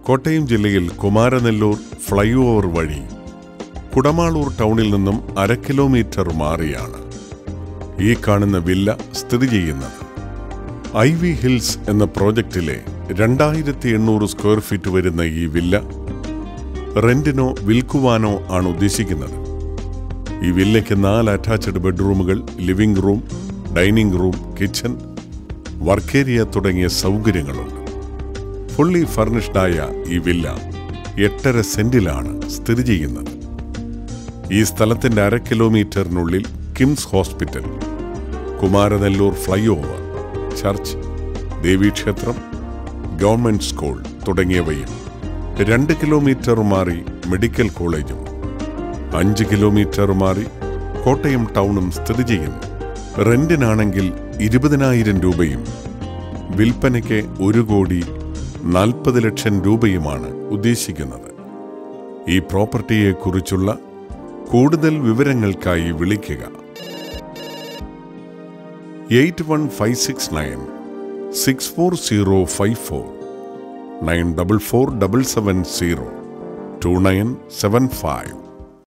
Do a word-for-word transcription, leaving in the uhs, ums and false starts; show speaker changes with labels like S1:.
S1: കോട്ടയം ജില്ലയിൽ Kumaranellur fly over വഴി കുടമാളൂർ ടൗണിൽ നിന്നും അര കിലോമീറ്റർ മാറിയാണ് ഈ കാണുന്ന വില്ല സ്ഥിതി ചെയ്യുന്നത്. ഐ വി ഹിൽസ് എന്ന പ്രോജക്റ്റിലെ രണ്ടായിരത്തി എണ്ണൂറ് സ്ക്വയർ ഫീറ്റ് വരുന്ന ഈ വില്ല റെന്റിനോ വിൽക്കുവാനോ ആണ് ഉദ്ദേശിക്കുന്നത്. ഈ വില്ലയ്ക്ക് നാല് അറ്റാച്ച്ഡ് ബെഡ്റൂമുകൾ, living room, dining room, kitchen, work area തുടങ്ങിയ സൗകര്യങ്ങളുണ്ട്. ഫുള്ളി ഫർണിഷ്ഡായ ഈ വില്ല എട്ടര സെന്റിലാണ് സ്ഥിതി ചെയ്യുന്നത്. ഈ സ്ഥലത്തിന്റെ അര കിലോമീറ്ററിനുള്ളിൽ KIMS hospital, Kumaranellur fly, church, ദേവീക്ഷേത്രം, ഗവൺമെന്റ് സ്കൂൾ തുടങ്ങിയവയും രണ്ട് കിലോമീറ്റർ മാറി മെഡിക്കൽ കോളേജും അഞ്ച് കിലോമീറ്റർ മാറി കോട്ടയം ടൗണും സ്ഥിതി ചെയ്യുന്നു. റെന്റിനാണെങ്കിൽ ഇരുപതിനായിരം രൂപയും വിൽപ്പനയ്ക്ക് ഒരു കോടി നാൽപ്പത് ലക്ഷം രൂപയുമാണ് ഉദ്ദേശിക്കുന്നത്. ഈ പ്രോപ്പർട്ടിയെക്കുറിച്ചുള്ള കൂടുതൽ വിവരങ്ങൾക്കായി വിളിക്കുക eight one five six nine six four zero five four nine double four double seven zero two nine seven five.